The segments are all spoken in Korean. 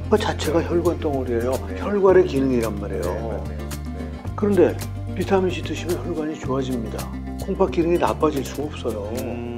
콩팥 자체가 혈관 덩어리예요. 네. 혈관의 기능이란 말이에요. 네. 그런데 비타민C 드시면 혈관이 좋아집니다. 콩팥 기능이 나빠질 수가 없어요.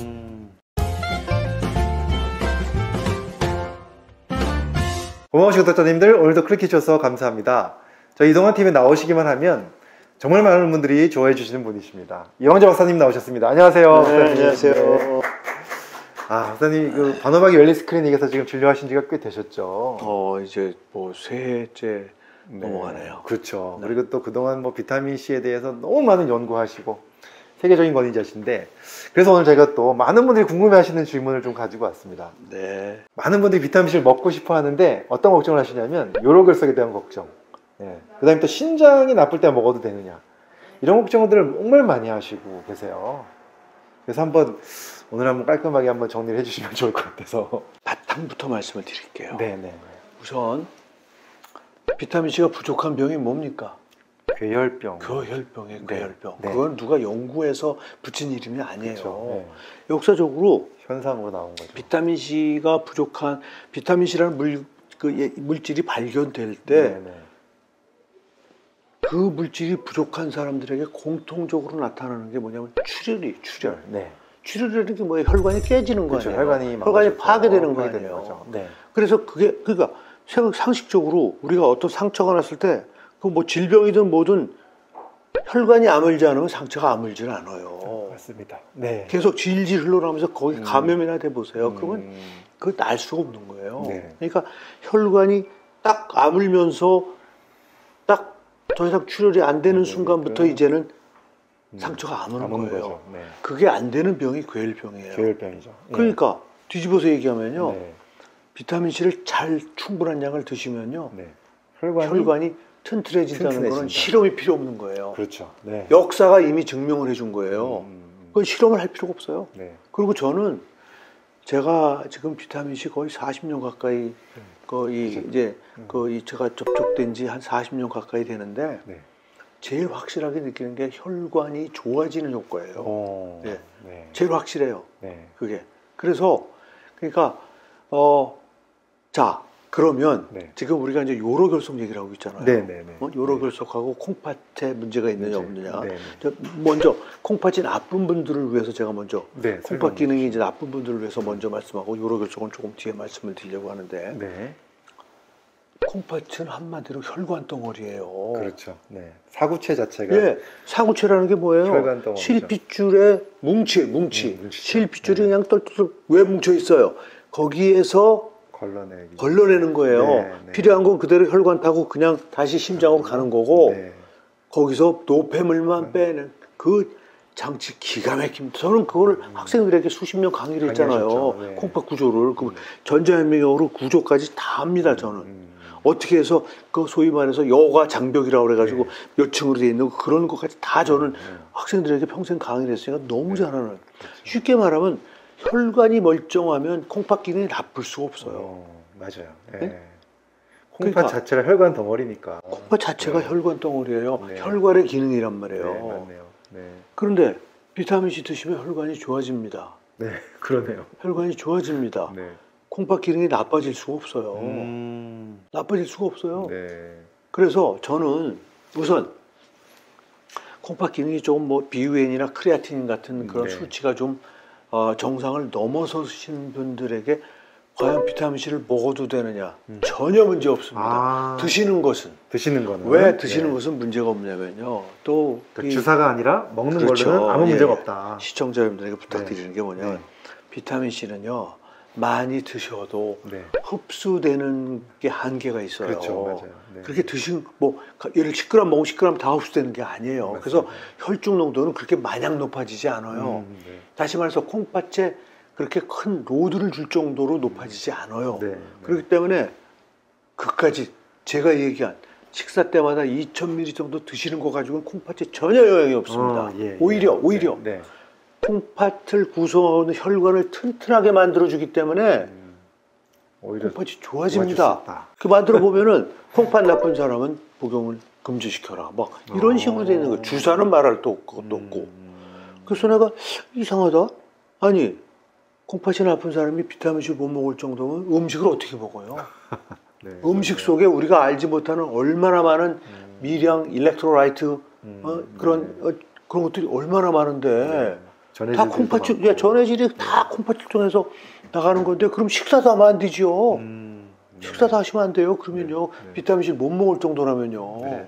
고마우신 구독자님들, 오늘도 클릭해 주셔서 감사합니다. 저희 이동환 TV에 나오시기만 하면 정말 많은 분들이 좋아해 주시는 분이십니다. 이영재 박사님 나오셨습니다. 안녕하세요. 네, 안녕하세요. 네. 박사님, 그 반호박이 웰니스 클리닉에서 지금 진료하신 지가 꽤 되셨죠? 이제 뭐 새해째 넘어가네요. 그렇죠. 네. 그리고 또 그동안 뭐 비타민 C에 대해서 너무 많은 연구하시고 세계적인 권위자신데, 그래서 오늘 제가 또 많은 분들이 궁금해하시는 질문을 좀 가지고 왔습니다. 네. 많은 분들이 비타민 C를 먹고 싶어 하는데 어떤 걱정을 하시냐면 요로결석에 대한 걱정, 그다음에 또 신장이 나쁠 때 먹어도 되느냐, 이런 걱정들을 정말 많이 하시고 계세요. 그래서 오늘 한번 깔끔하게 한번 정리를 해주시면 좋을 것 같아서 바탕부터 말씀을 드릴게요. 네네. 우선 비타민C가 부족한 병이 뭡니까? 괴혈병. 괴혈병이에요. 괴혈병. 네. 그건 누가 연구해서 붙인 이름이 아니에요. 그렇죠. 역사적으로 현상으로 나온 거죠. 비타민C가 부족한, 비타민C라는 물질이 발견될 때 그 물질이 부족한 사람들에게 공통적으로 나타나는 게 뭐냐면 출혈. 출혈이라는 게 뭐예요? 혈관이 깨지는 거 그렇죠. 아니에요? 혈관이 파괴되는 거 파괴되는 아니에요? 거죠. 네. 그래서 그러니까 상식적으로 우리가 어떤 상처가 났을 때 그 뭐 질병이든 뭐든 혈관이 아물지 않으면 상처가 아물질 않아요. 맞습니다. 네. 계속 질질 흘러나오면서 거기 감염이나 돼 보세요. 그러면 그거 날 수가 없는 거예요. 네. 그러니까 혈관이 딱 아물면서 딱 더 이상 출혈이 안 되는 순간부터 이제는 상처가 아무는 거예요. 네. 그게 안 되는 병이 괴혈병이에요. 괴혈병이죠. 그러니까 뒤집어서 얘기하면요. 네. 비타민C를 충분한 양을 드시면요. 네. 혈관이 튼튼해진다는 거는 실험이 필요 없는 거예요. 그렇죠. 네. 역사가 이미 증명을 해준 거예요. 그건 실험을 할 필요가 없어요. 네. 그리고 저는 제가 지금 비타민C 거의 40년 가까이 제가 접촉된 지 한 40년 가까이 되는데 제일 확실하게 느끼는 게 혈관이 좋아지는 효과예요. 네. 제일 확실해요. 그게. 그래서 그러니까 자, 그러면 지금 우리가 이제 요로결석 얘기를 하고 있잖아요. 요로결석하고 콩팥에 문제가 있느냐 없느냐. 먼저 콩팥이 나쁜 분들을 위해서 제가 먼저 콩팥 기능이 이제 나쁜 분들을 위해서 먼저 말씀하고 요로결석은 조금 뒤에 말씀을 드리려고 하는데 콩팥은 한마디로 혈관 덩어리예요. 그렇죠. 사구체 자체가 사구체라는 게 뭐예요? 혈관 덩어리죠. 실핏줄의 뭉치. 실핏줄이 그냥 똘똘 왜 뭉쳐 있어요? 거기에서 걸러내는 거예요. 필요한 건 그대로 혈관 타고 그냥 다시 심장으로 가는 거고 거기서 노폐물만 빼는 그 장치 기가 막힙니다. 저는 그걸 학생들에게 수십 년 강의를 했잖아요. 콩팥 구조를 전자현미경으로 구조까지 다 합니다. 저는 어떻게 해서 그 소위 말해서 여과 장벽이라고 그래가지고 몇 층으로 돼 있는 그런 것까지 다 저는 학생들에게 평생 강의를 했으니까 너무 잘하는. 쉽게 말하면 혈관이 멀쩡하면 콩팥 기능이 나쁠 수가 없어요. 맞아요. 콩팥 그러니까 자체가 혈관 덩어리니까. 콩팥 자체가 혈관 덩어리예요. 혈관의 기능이란 말이에요. 맞네요. 그런데 비타민C 드시면 혈관이 좋아집니다. 그러네요. 혈관이 좋아집니다. 콩팥 기능이 나빠질 수가 없어요. 나빠질 수가 없어요. 그래서 저는 우선 콩팥 기능이 조금 뭐 비유엔이나 크레아틴 같은 그런 수치가 좀 정상을 넘어서신 분들에게 과연 비타민C를 먹어도 되느냐? 전혀 문제 없습니다. 드시는 거는 왜 드시는 것은 문제가 없냐면요. 또 주사가 아니라 먹는 걸로는 아무 문제가 없다. 시청자 여러분들에게 부탁드리는 게 뭐냐면 비타민C는요. 많이 드셔도 흡수되는 게 한계가 있어요. 그렇죠, 맞아요. 그렇게 예를 10g 먹으면 10g 다 흡수되는 게 아니에요. 맞습니다. 그래서 혈중 농도는 그렇게 마냥 높아지지 않아요. 다시 말해서 콩팥에 그렇게 큰 로드를 줄 정도로 높아지지 않아요. 그렇기 때문에 그까지 제가 얘기한 식사 때마다 2000ml 정도 드시는 거 가지고는 콩팥에 전혀 영향이 없습니다. 오히려 콩팥을 구성하는 혈관을 튼튼하게 만들어주기 때문에 콩팥이 좋아집니다. 그 만들어 보면은 콩팥 나쁜 사람은 복용을 금지시켜라. 막 이런 식으로 되는 거예요. 주사는 말할 것도 없고. 그래서 내가 이상하다. 아니 콩팥이 나쁜 사람이 비타민C를 못 먹을 정도면 음식을 어떻게 먹어요? 음식 속에 우리가 알지 못하는 얼마나 많은 미량, 일렉트로라이트 그런 것들이 얼마나 많은데 다 콩팥질, 전해질이 다 콩팥질 통해서 나가는 건데 그럼 식사도 하면 안 되지요. 식사도 하시면 안 돼요. 그러면요 비타민C 못 먹을 정도라면요.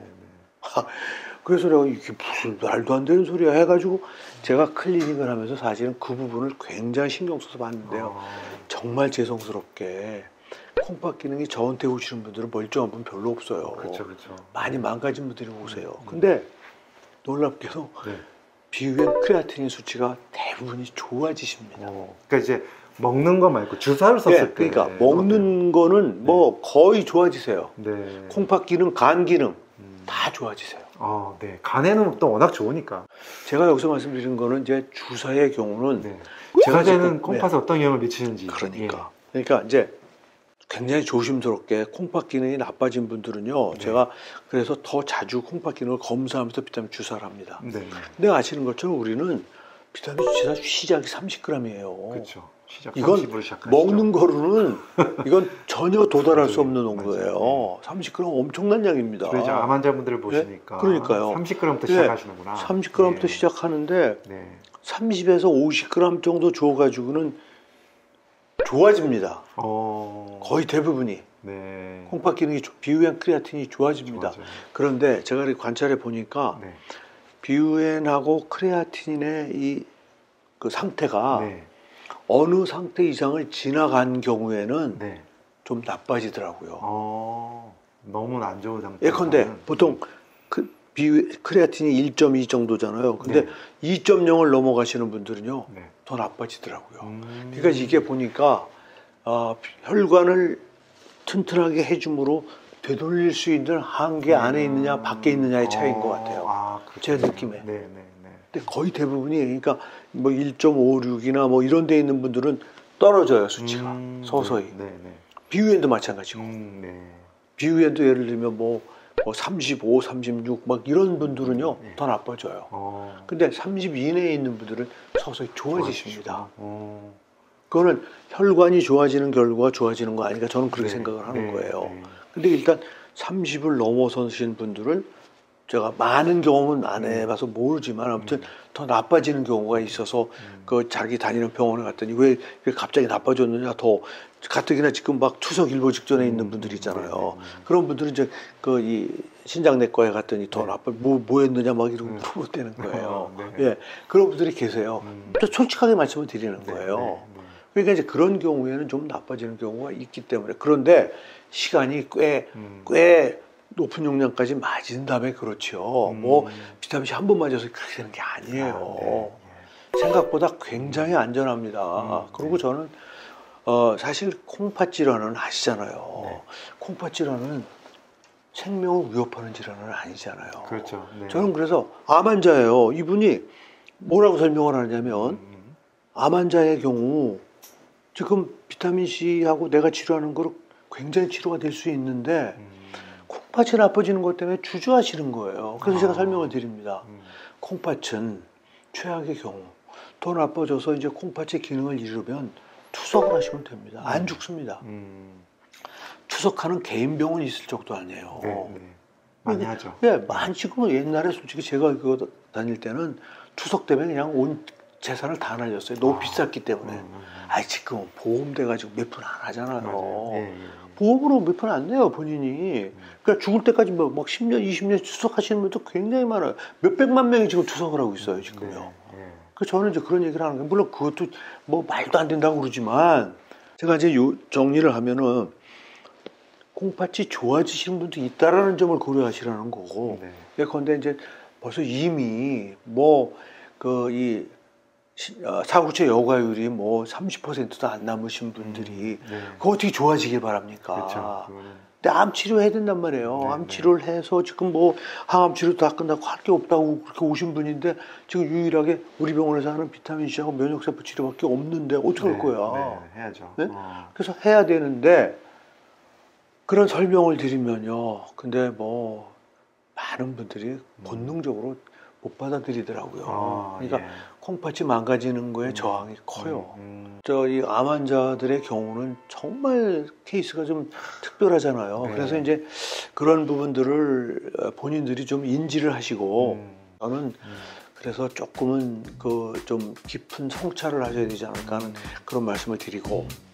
그래서 내가 이게 무슨 말도 안 되는 소리야 해가지고 제가 클리닉을 하면서 사실은 그 부분을 굉장히 신경 써서 봤는데요. 정말 죄송스럽게 콩팥 기능이 저한테 오시는 분들은 멀쩡한 분 별로 없어요. 그렇죠. 많이 망가진 분들이 오세요. 근데 놀랍게도 비후엔 크레아틴인 수치가 대부분이 좋아지십니다. 그러니까 이제 먹는 거 말고 주사를 썼을 때. 그러니까 먹는 거는 뭐 거의 좋아지세요. 콩팥 기능, 간 기능 다 좋아지세요. 네. 간에는 또 워낙 좋으니까. 제가 여기서 말씀드리는 거는 이제 주사의 경우는 제가 되는 콩팥에 어떤 영향을 미치는지. 그러니까 이제 굉장히 조심스럽게 콩팥 기능이 나빠진 분들은요. 제가 그래서 더 자주 콩팥 기능을 검사하면서 비타민 주사를 합니다. 근데 아시는 것처럼 우리는 비타민 주사 시작이 30g이에요. 그렇죠. 이건 먹는 거로는 이건 전혀 도달할 수 없는 거예요. 30g 엄청난 양입니다. 그래서 암 환자분들을 보시니까 그러니까요. 30g부터 시작하시는구나. 30g부터 시작하는데 30에서 50g 정도 줘가지고는 좋아집니다. 거의 대부분이 콩팥 기능이 비후엔 크레아틴이 좋아집니다. 그런데 제가 이렇게 관찰해 보니까 비후엔하고 크레아틴의 이 그 상태가 어느 상태 이상을 지나간 경우에는 좀 나빠지더라고요. 너무 안 좋은 상태. 예컨대 보통 크레아틴이 1.2 정도잖아요. 근데 2.0을 넘어가시는 분들은요 더 나빠지더라고요. 그러니까 이게 보니까 혈관을 튼튼하게 해줌으로 되돌릴 수 있는 한계 안에 있느냐 밖에 있느냐의 차이인 것 같아요. 제 느낌에. 근데 거의 대부분이 그러니까 뭐 1.56이나 뭐 이런 데 있는 분들은 떨어져요 수치가 서서히. 비후엔도 마찬가지고. 비후엔도 예를 들면 뭐 35, 36 막 이런 분들은요 더 나빠져요. 근데 30 이내에 있는 분들은 서서히 좋아지십니다. 그거는 혈관이 좋아지는 결과가 좋아지는 거 아니니까 저는 그렇게 생각을 하는 거예요. 근데 일단 30을 넘어서신 분들은 제가 많은 경험은 안 해봐서 모르지만 아무튼 더 나빠지는 경우가 있어서 그 자기 다니는 병원에 갔더니 왜 갑자기 나빠졌느냐 더 가뜩이나 지금 막 추석 일보 직전에 있는 분들 있잖아요. 그런 분들은 이제 그 이 신장내과에 갔더니 더 나빠 뭐 했느냐 막 이러고 물어보는 거예요. 그런 분들이 계세요. 또 솔직하게 말씀을 드리는 거예요. 그러니까 이제 그런 경우에는 좀 나빠지는 경우가 있기 때문에 그런데 시간이 꽤 높은 용량까지 맞은 다음에 그렇죠. 뭐 비타민C 한 번 맞아서 그렇게 되는 게 아니에요. 생각보다 굉장히 안전합니다. 그리고 저는 사실 콩팥 질환은 아시잖아요. 콩팥 질환은 생명을 위협하는 질환은 아니잖아요. 그렇죠. 저는 그래서 암 환자예요. 이분이 뭐라고 설명을 하냐면 암 환자의 경우 지금 비타민C하고 내가 치료하는 거로 굉장히 치료가 될 수 있는데 콩팥이 나빠지는 것 때문에 주저하시는 거예요. 그래서 제가 설명을 드립니다. 콩팥은 최악의 경우 더 나빠져서 이제 콩팥의 기능을 잃으면 투석을 하시면 됩니다. 안 죽습니다. 투석하는 개인 병원이 있을 정도 아니에요. 많이 하죠. 지금은 옛날에 솔직히 제가 그거 다닐 때는 투석 때문에 그냥 온 재산을 다 날렸어요. 너무 비쌌기 때문에. 지금은 보험 돼가지고 몇 푼 안 하잖아요. 보험으로 몇 푼 안 내요, 본인이. 그러니까 죽을 때까지 막 10년, 20년 투석하시는 분도 굉장히 많아요. 몇백만 명이 지금 투석을 하고 있어요, 지금요. 그래서 저는 이제 그런 얘기를 하는 거예요. 물론 그것도 뭐 말도 안 된다고 그러지만 제가 이제 정리를 하면은 콩팥이 좋아지시는 분도 있다라는 점을 고려하시라는 거고. 예컨대 이제 벌써 이미 사구체 여과율이 뭐 30%도 안 남으신 분들이 그거 어떻게 좋아지길 바랍니까? 근데 암 치료해야 된단 말이에요. 암 치료를 해서 지금 뭐 항암 치료도 다 끝나고 할 게 없다고 그렇게 오신 분인데 지금 유일하게 우리 병원에서 하는 비타민C하고 면역세포 치료밖에 없는데 어떻게 할 거야? 해야죠. 그래서 해야 되는데 그런 설명을 드리면요. 근데 뭐 많은 분들이 본능적으로 못 받아들이더라고요. 아, 그러니까 예. 콩팥이 망가지는 거에 저항이 커요. 이 암 환자들의 경우는 정말 케이스가 좀 특별하잖아요. 네. 그래서 이제 그런 부분들을 본인들이 좀 인지를 하시고 저는 그래서 조금은 그 좀 깊은 성찰을 하셔야 되지 않을까 하는 그런 말씀을 드리고